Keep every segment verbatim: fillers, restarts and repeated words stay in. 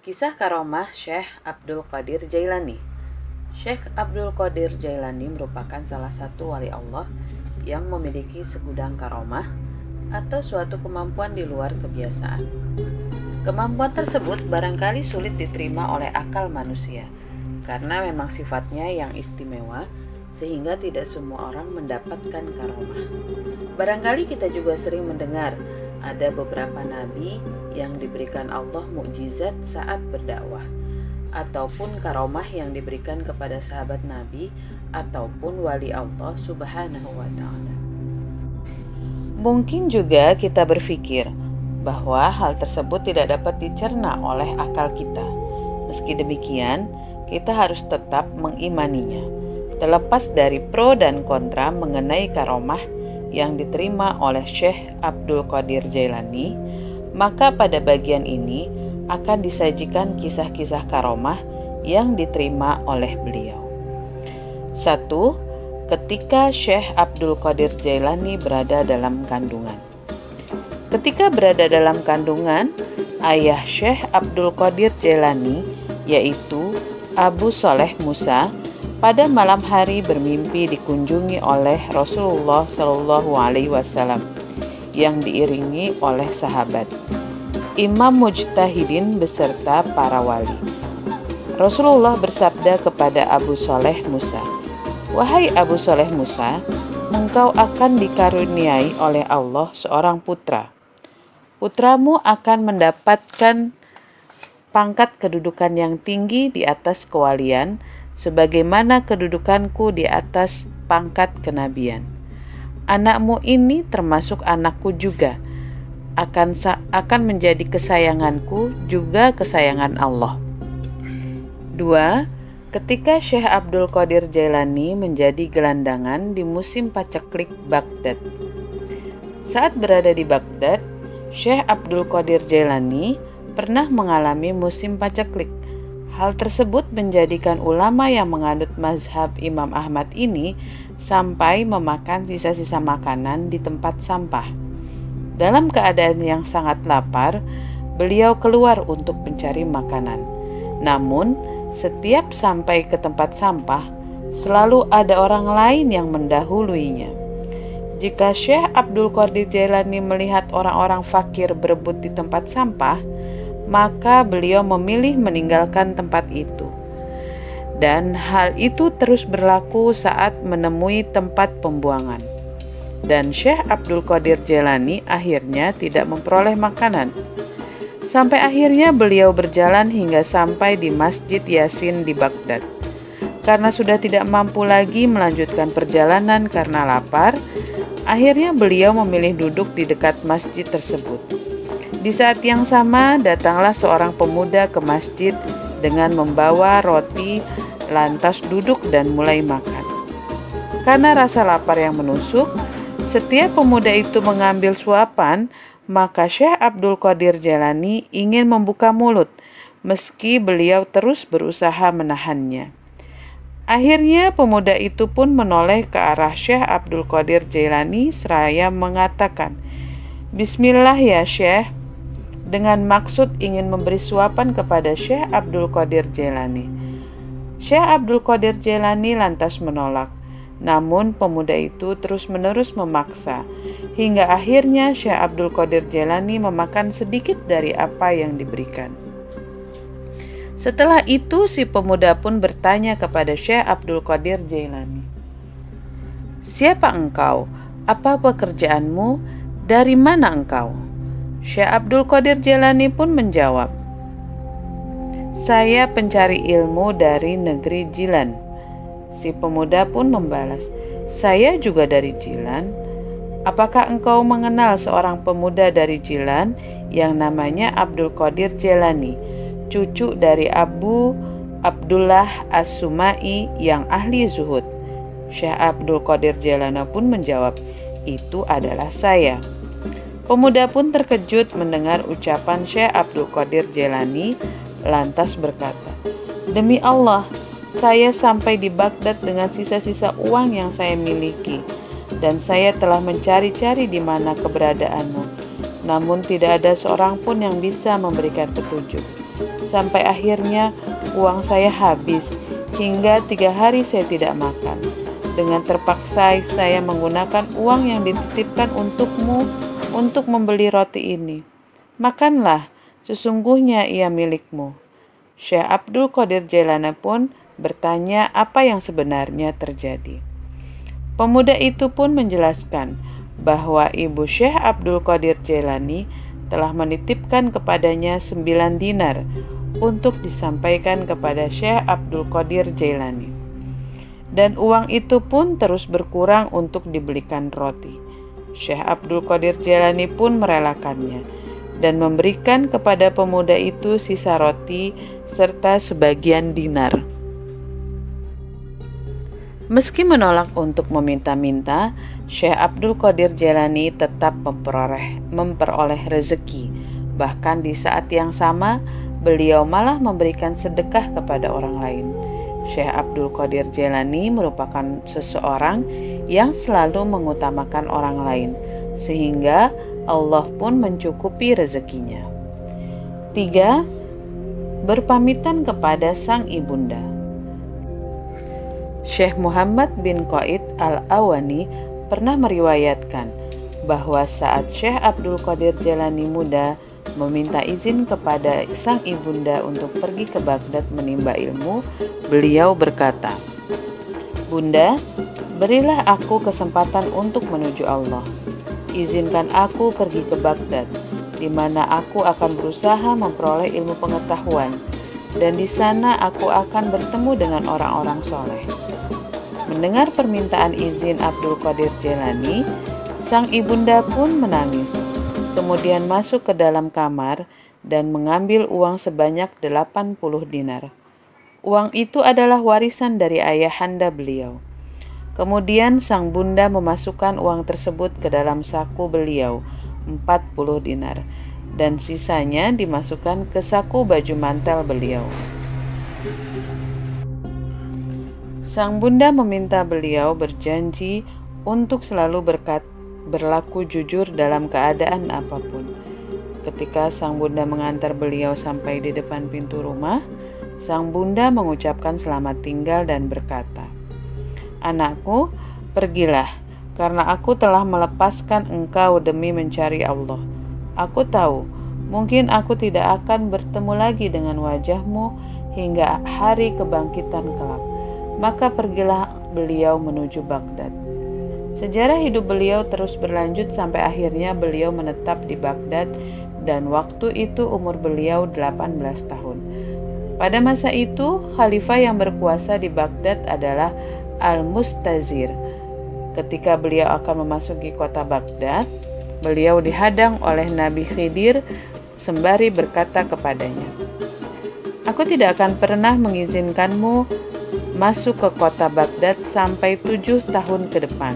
Kisah karomah Syekh Abdul Qadir Jailani. Syekh Abdul Qadir Jailani merupakan salah satu wali Allah yang memiliki segudang karomah atau suatu kemampuan di luar kebiasaan. Kemampuan tersebut barangkali sulit diterima oleh akal manusia karena memang sifatnya yang istimewa sehingga tidak semua orang mendapatkan karomah. Barangkali kita juga sering mendengar ada beberapa nabi yang diberikan Allah mukjizat saat berdakwah, ataupun karomah yang diberikan kepada sahabat nabi ataupun wali Allah subhanahu wa ta'ala. Mungkin juga kita berpikir bahwa hal tersebut tidak dapat dicerna oleh akal kita. Meski demikian, kita harus tetap mengimaninya, terlepas dari pro dan kontra mengenai karomah yang diterima oleh Syekh Abdul Qadir Jailani. Maka pada bagian ini akan disajikan kisah-kisah karomah yang diterima oleh beliau. Satu. Ketika Syekh Abdul Qadir Jailani berada dalam kandungan. Ketika berada dalam kandungan, ayah Syekh Abdul Qadir Jailani, yaitu Abu Soleh Musa, pada malam hari bermimpi dikunjungi oleh Rasulullah Shallallahu Alaihi Wasallam yang diiringi oleh sahabat, imam mujtahidin beserta para wali. Rasulullah bersabda kepada Abu Soleh Musa, "Wahai Abu Soleh Musa, engkau akan dikaruniai oleh Allah seorang putra. Putramu akan mendapatkan pangkat kedudukan yang tinggi di atas kewalian, sebagaimana kedudukanku di atas pangkat kenabian. Anakmu ini termasuk anakku juga, akan akan menjadi kesayanganku juga kesayangan Allah." Dua. Ketika Syekh Abdul Qadir Jailani menjadi gelandangan di musim paceklik Baghdad. Saat berada di Baghdad, Syekh Abdul Qadir Jailani pernah mengalami musim paceklik. Hal tersebut menjadikan ulama yang menganut mazhab Imam Ahmad ini sampai memakan sisa-sisa makanan di tempat sampah. Dalam keadaan yang sangat lapar, beliau keluar untuk mencari makanan. Namun, setiap sampai ke tempat sampah, selalu ada orang lain yang mendahuluinya. Jika Syekh Abdul Qadir Jailani melihat orang-orang fakir berebut di tempat sampah, maka beliau memilih meninggalkan tempat itu. Dan hal itu terus berlaku saat menemui tempat pembuangan. Dan Syekh Abdul Qadir Jailani akhirnya tidak memperoleh makanan. Sampai akhirnya beliau berjalan hingga sampai di Masjid Yasin di Baghdad. Karena sudah tidak mampu lagi melanjutkan perjalanan karena lapar, akhirnya beliau memilih duduk di dekat masjid tersebut. Di saat yang sama, datanglah seorang pemuda ke masjid dengan membawa roti, lantas duduk dan mulai makan. Karena rasa lapar yang menusuk, setiap pemuda itu mengambil suapan, maka Syekh Abdul Qadir Jailani ingin membuka mulut, meski beliau terus berusaha menahannya. Akhirnya pemuda itu pun menoleh ke arah Syekh Abdul Qadir Jailani seraya mengatakan, "Bismillah ya Syekh," dengan maksud ingin memberi suapan kepada Syekh Abdul Qadir Jailani. Syekh Abdul Qadir Jailani lantas menolak. Namun pemuda itu terus-menerus memaksa, hingga akhirnya Syekh Abdul Qadir Jailani memakan sedikit dari apa yang diberikan. Setelah itu si pemuda pun bertanya kepada Syekh Abdul Qadir Jailani, "Siapa engkau? Apa pekerjaanmu? Dari mana engkau?" Syekh Abdul Qadir Jailani pun menjawab, "Saya pencari ilmu dari negeri Jilan." Si pemuda pun membalas, "Saya juga dari Jilan. Apakah engkau mengenal seorang pemuda dari Jilan yang namanya Abdul Qadir Jailani, cucu dari Abu Abdullah As-Sumai yang ahli zuhud?" Syekh Abdul Qadir Jailani pun menjawab, "Itu adalah saya." Pemuda pun terkejut mendengar ucapan Syekh Abdul Qadir Jailani, lantas berkata, "Demi Allah, saya sampai di Baghdad dengan sisa-sisa uang yang saya miliki, dan saya telah mencari-cari di mana keberadaanmu, namun tidak ada seorang pun yang bisa memberikan petunjuk. sampai akhirnya uang saya habis hingga tiga hari saya tidak makan. Dengan terpaksa saya menggunakan uang yang dititipkan untukmu untuk membeli roti ini. Makanlah, sesungguhnya ia milikmu." Syekh Abdul Qadir Jailani pun bertanya apa yang sebenarnya terjadi. Pemuda itu pun menjelaskan bahwa ibu Syekh Abdul Qadir Jailani telah menitipkan kepadanya sembilan dinar untuk disampaikan kepada Syekh Abdul Qadir Jailani. Dan uang itu pun terus berkurang untuk dibelikan roti. Syekh Abdul Qadir Jailani pun merelakannya dan memberikan kepada pemuda itu sisa roti serta sebagian dinar. Meski menolak untuk meminta-minta, Syekh Abdul Qadir Jailani tetap memperoleh, memperoleh rezeki. Bahkan di saat yang sama, beliau malah memberikan sedekah kepada orang lain. Syekh Abdul Qadir Jailani merupakan seseorang yang selalu mengutamakan orang lain, sehingga Allah pun mencukupi rezekinya. Tiga, berpamitan kepada sang ibunda. Syekh Muhammad bin Qaid al-Awani pernah meriwayatkan bahwa saat Syekh Abdul Qadir Jailani muda meminta izin kepada sang ibunda untuk pergi ke Baghdad menimba ilmu, beliau berkata, "Bunda, berilah aku kesempatan untuk menuju Allah. Izinkan aku pergi ke Baghdad, di mana aku akan berusaha memperoleh ilmu pengetahuan, dan di sana aku akan bertemu dengan orang-orang soleh." Mendengar permintaan izin Abdul Qadir Jailani, sang ibunda pun menangis. Kemudian masuk ke dalam kamar dan mengambil uang sebanyak delapan puluh dinar. Uang itu adalah warisan dari ayahanda beliau. Kemudian sang bunda memasukkan uang tersebut ke dalam saku beliau, empat puluh dinar, dan sisanya dimasukkan ke saku baju mantel beliau. Sang bunda meminta beliau berjanji untuk selalu berkat, berlaku jujur dalam keadaan apapun. Ketika sang bunda mengantar beliau sampai di depan pintu rumah, sang bunda mengucapkan selamat tinggal dan berkata, "Anakku, pergilah, karena aku telah melepaskan engkau demi mencari Allah. Aku tahu, mungkin aku tidak akan bertemu lagi dengan wajahmu hingga hari kebangkitan kelak." Maka pergilah beliau menuju Baghdad. Sejarah hidup beliau terus berlanjut sampai akhirnya beliau menetap di Baghdad, dan waktu itu umur beliau delapan belas tahun. Pada masa itu, khalifah yang berkuasa di Baghdad adalah Al-Mustazir. Ketika beliau akan memasuki kota Baghdad, beliau dihadang oleh Nabi Khidir sembari berkata kepadanya, "Aku tidak akan pernah mengizinkanmu masuk ke kota Baghdad sampai tujuh tahun ke depan."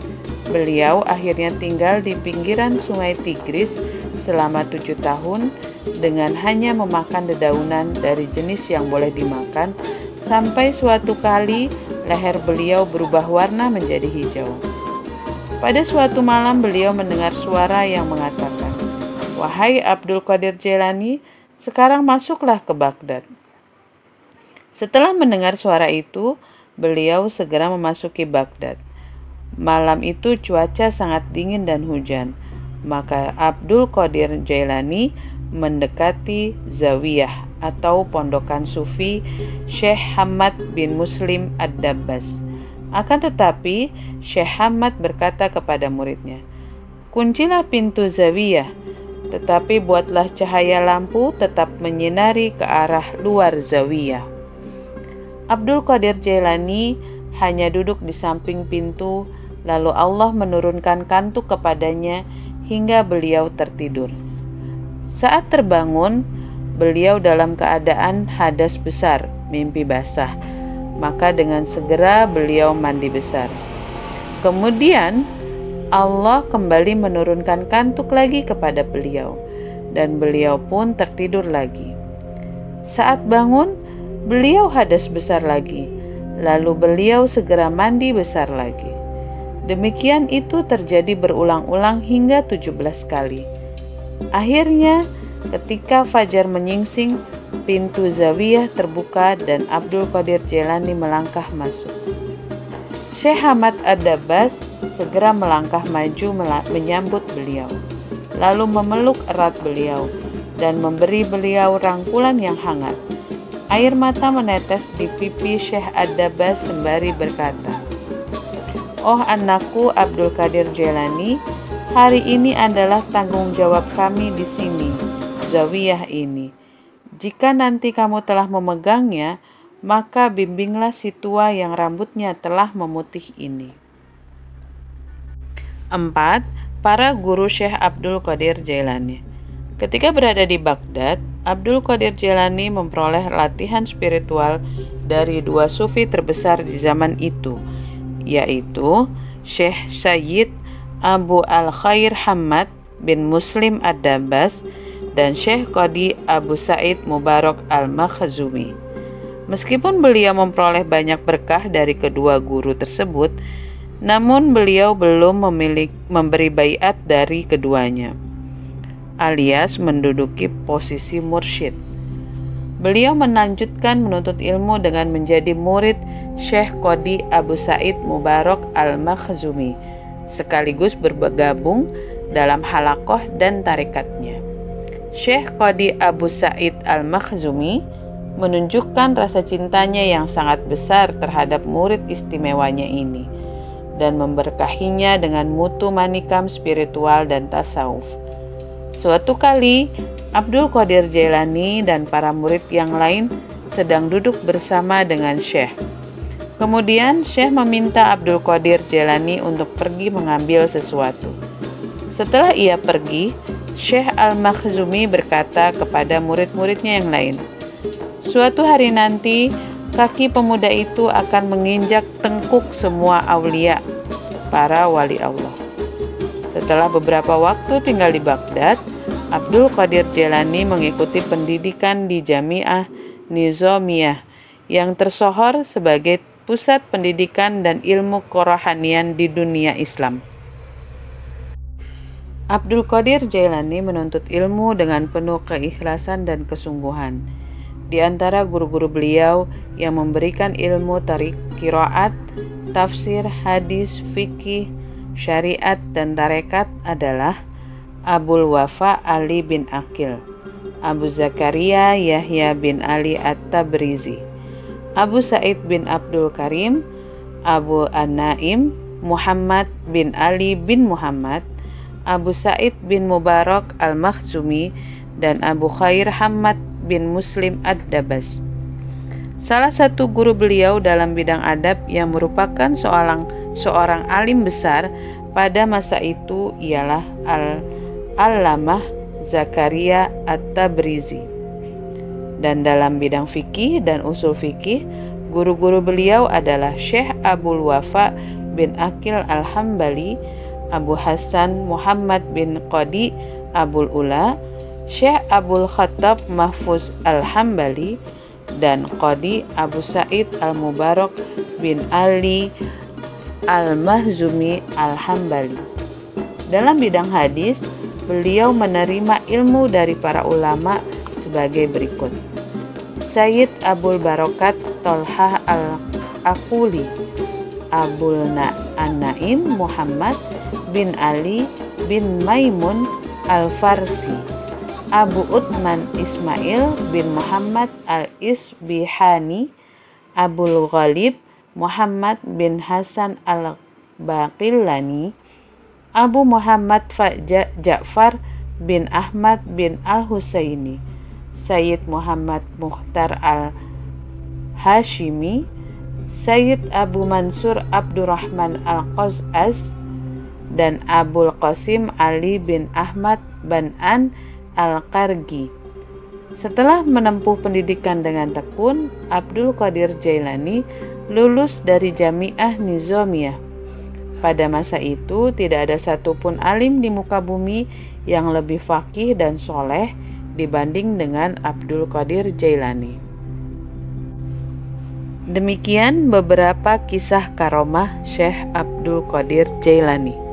Beliau akhirnya tinggal di pinggiran sungai Tigris selama tujuh tahun dengan hanya memakan dedaunan dari jenis yang boleh dimakan, sampai suatu kali leher beliau berubah warna menjadi hijau. Pada suatu malam beliau mendengar suara yang mengatakan, "Wahai Abdul Qadir Jailani, sekarang masuklah ke Baghdad." Setelah mendengar suara itu, beliau segera memasuki Baghdad. Malam itu cuaca sangat dingin dan hujan, maka Abdul Qadir Jailani mendekati zawiyah atau pondokan sufi Syekh Hamad bin Muslim Ad-Dabbas. Akan tetapi, Syekh Hamad berkata kepada muridnya, "Kuncilah pintu zawiyah, tetapi buatlah cahaya lampu tetap menyinari ke arah luar zawiyah." Abdul Qadir Jailani hanya duduk di samping pintu, lalu Allah menurunkan kantuk kepadanya hingga beliau tertidur. Saat terbangun, beliau dalam keadaan hadas besar, mimpi basah. Maka dengan segera beliau mandi besar. Kemudian Allah kembali menurunkan kantuk lagi kepada beliau, dan beliau pun tertidur lagi. Saat bangun, beliau hadas besar lagi, lalu beliau segera mandi besar lagi. Demikian itu terjadi berulang-ulang hingga tujuh belas kali. Akhirnya, ketika fajar menyingsing, pintu zawiyah terbuka dan Abdul Qadir Jailani melangkah masuk. Syekh Hamad Ad-Dabbas segera melangkah maju menyambut beliau, lalu memeluk erat beliau dan memberi beliau rangkulan yang hangat. Air mata menetes di pipi Syekh Ad-Dabbas sembari berkata, "Oh anakku Abdul Qadir Jailani, hari ini adalah tanggung jawab kami di sini, zawiyah ini. Jika nanti kamu telah memegangnya, maka bimbinglah si tua yang rambutnya telah memutih ini." Empat. Para guru Syekh Abdul Qadir Jailani. Ketika berada di Baghdad, Abdul Qadir Jailani memperoleh latihan spiritual dari dua sufi terbesar di zaman itu, yaitu Syekh Sayyid Abu Al-Khair Hamad bin Muslim Ad-Dabbas dan Syekh Qadi Abu Sa'id Mubarak Al-Makhzumi. Meskipun beliau memperoleh banyak berkah dari kedua guru tersebut, namun beliau belum memiliki, memberi baiat dari keduanya, alias menduduki posisi mursyid. Beliau melanjutkan menuntut ilmu dengan menjadi murid Syekh Qadi Abu Sa'id Mubarak Al-Makhzumi, sekaligus bergabung dalam halaqah dan tarekatnya. Syekh Qadi Abu Sa'id Al-Makhzumi menunjukkan rasa cintanya yang sangat besar terhadap murid istimewanya ini dan memberkahinya dengan mutu manikam spiritual dan tasawuf. Suatu kali, Abdul Qadir Jailani dan para murid yang lain sedang duduk bersama dengan Syekh. Kemudian Syekh meminta Abdul Qadir Jailani untuk pergi mengambil sesuatu. Setelah ia pergi, Syekh Al-Makhzumi berkata kepada murid-muridnya yang lain, "Suatu hari nanti, kaki pemuda itu akan menginjak tengkuk semua aulia, para wali Allah." Setelah beberapa waktu tinggal di Baghdad, Abdul Qadir Jailani mengikuti pendidikan di Jami'ah Nizamiyah yang tersohor sebagai pusat pendidikan dan ilmu kerohanian di dunia Islam. Abdul Qadir Jailani menuntut ilmu dengan penuh keikhlasan dan kesungguhan. Di antara guru-guru beliau yang memberikan ilmu tarik qiraat, tafsir, hadis, fikih, syariat, dan tarekat adalah Abul Wafa Ali bin Aqil, Abu Zakaria Yahya bin Ali At-Tabrizi, Abu Said bin Abdul Karim, Abu An-Naim Muhammad bin Ali bin Muhammad, Abu Said bin Mubarak Al-Makhzumi, dan Abu Khair Hamad bin Muslim Ad-Dabbas. Salah satu guru beliau dalam bidang adab yang merupakan seorang seorang alim besar pada masa itu ialah Al-Allamah Zakaria At-Tabrizi. Dan dalam bidang fikih dan usul fikih, guru-guru beliau adalah Syekh Abul Wafa bin Aqil Al-Hambali, Abu Hasan Muhammad bin Qadi Abul Ula, Syekh Abul Khattab Mahfuz Al-Hambali, dan Qadi Abu Sa'id Al-Mubarak bin Ali Al-Mahzumi Al-Hambali. Dalam bidang hadis, beliau menerima ilmu dari para ulama sebagai berikut: Sayyid Abul Barakat Tolhah Al-Aquli, Abul An-Naim Muhammad bin Ali bin Maimun Al-Farsi, Abu Uthman Ismail bin Muhammad Al-Isbihani, Abul Ghalib Muhammad bin Hasan Al-Baqillani, Abu Muhammad Faja Ja'far bin Ahmad bin Al-Husaini, Sayyid Muhammad Mukhtar Al-Hashimi, Sayyid Abu Mansur Abdurrahman Al-Qaz'az, dan Abul Qasim Ali bin Ahmad bin An Al-Qargi. Setelah menempuh pendidikan dengan tekun, Abdul Qadir Jailani lulus dari Jami'ah Nizamiyah. Pada masa itu tidak ada satupun alim di muka bumi yang lebih faqih dan soleh dibanding dengan Abdul Qadir Jailani. Demikian beberapa kisah karomah Syekh Abdul Qadir Jailani.